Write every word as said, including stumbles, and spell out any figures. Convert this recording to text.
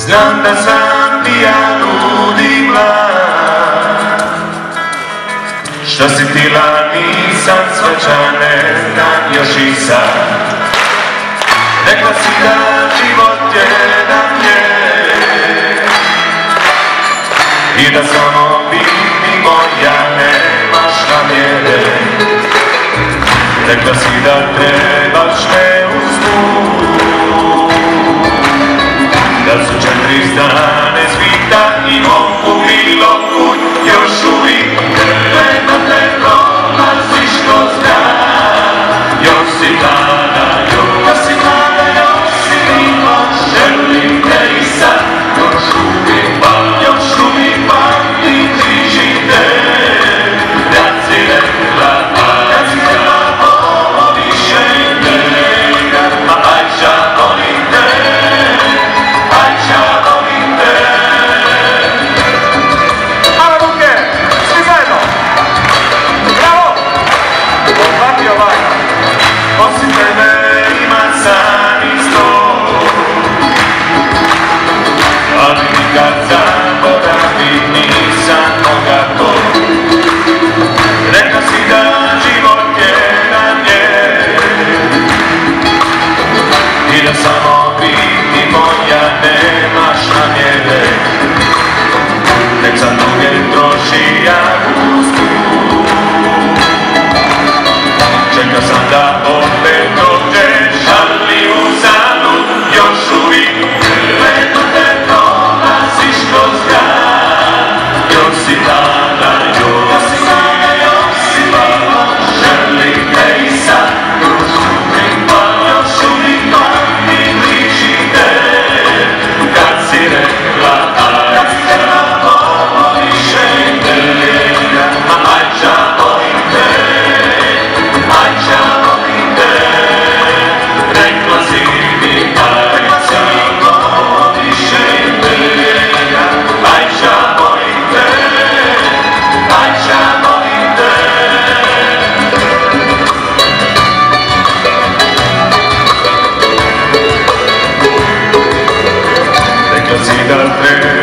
Znam da sam pijan ludi mlad, što si tila nisam svačan, ne znam još i sad. Rekla si da život je jedan je i da samo biti moja nemaš namjere. Rekla si da trebaš me usput, da su četiri strane svita i mogu bilo kud još uvijek gledam te prolaziš kroz grad. Još si mlada, još si mlada, još si mila, želim te i sad, još uvijek pam, još uvijek pamtim križim te. Kad si rekla, kad si rekla, ovo više ne, a Ajša volim te, Ajša volim te. Male ruke, svi zajedno! Bravo! Ovaki ovaj. Osim tebe ima san i sto, ali nikad zaboravit nisam moga to. Rekla si da život jedan je i da samo biti moja nemaš namjere. Nek sam duge troši ja usput, čeka sam da opet dođeš, ali uzalud još uvijek gledam te prolaziš kroz grad. Još si mlada, još si mlada, još si mila, želim te i sad, još uvijek pam, još uvijek pamtim križim te. Kad si rekla, kad si rekla, ovo više ne, a Ajša volim te, Ajša volim te. Rekla si mi, Ajša, ovo više ne, Ajša volim te, Ajša volim te. Rekla si da treba